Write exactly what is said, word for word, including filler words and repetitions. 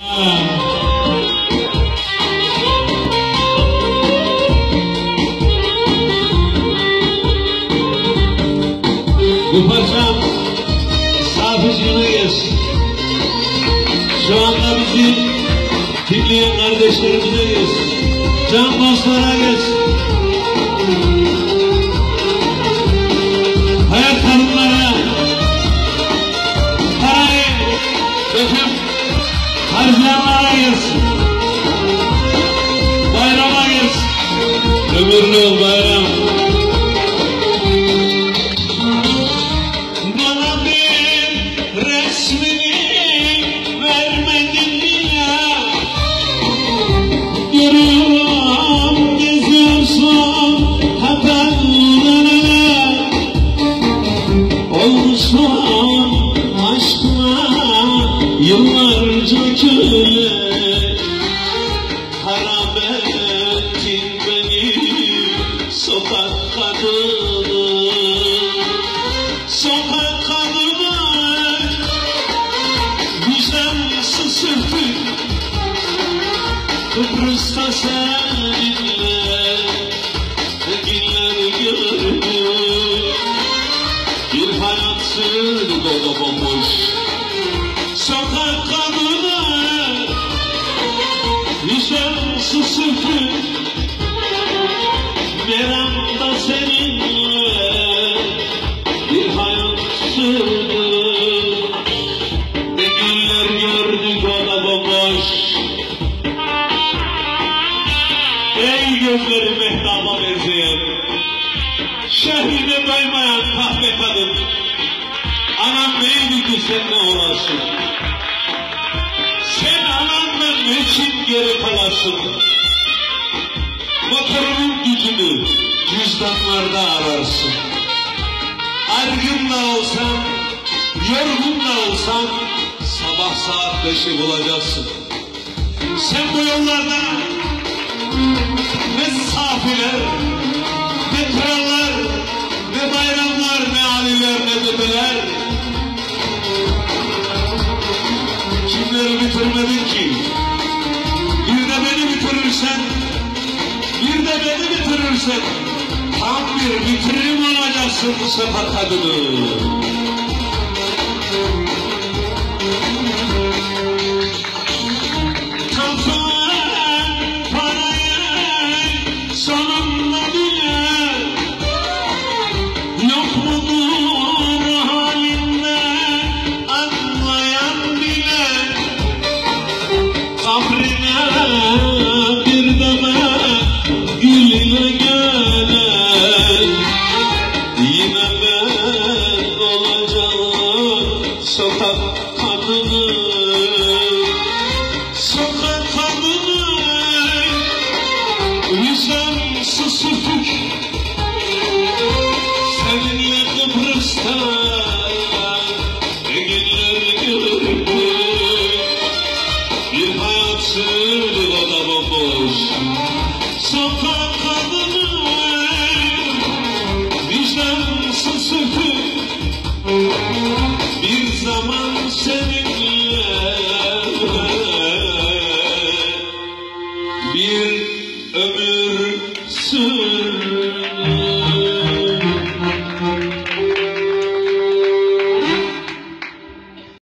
Bu parçam Safıcı'na gelsin. Şu anda bizi dinleyen kardeşlerimize gelsin. Can dostlara gelsin. Hayat hanımlara, parayı döküp harcayanlara gelsin. Bayrama gelsin. Ömürlü yıl bayram. Bana bir resmini vermedin ya. Görüyorum geziyorsun haberlere. Olmuşum aşkına yıllarca köle. Harap ettin beni sokak kadını. Sokak kadını vicdansız sürtük. Kıbrıs'ta seninle ne günler gördük. Bir hayat sürdü o da bomboş. Sokak kadını vicdansız sürtük. Meramda seninle bir hayat sürdü. Ne günler gördük o da bomboş. Ey gözleri mehtaba benzeyen, şehrine doymayan kahve kadın, anam neydi ki sen ne olasın? Sen ananla niçin geri kalasın? Motorunun gücünü cüzdanlarda ararsın. Argın da olsan, yorgun da olsan, sabah saat beşi bulacaksın. Sen bu yollarda ne safiler, ne krallar, ne bayramlar, ne aliler, ne dedeler. Kimleri bitirmedin ki? Bir de beni bitirirsen, bir de beni bitirirsen, tam bir bitirim olacaksın bu sefer kadını. Sonunda bile yok mudur halinde anlayan bile kabrine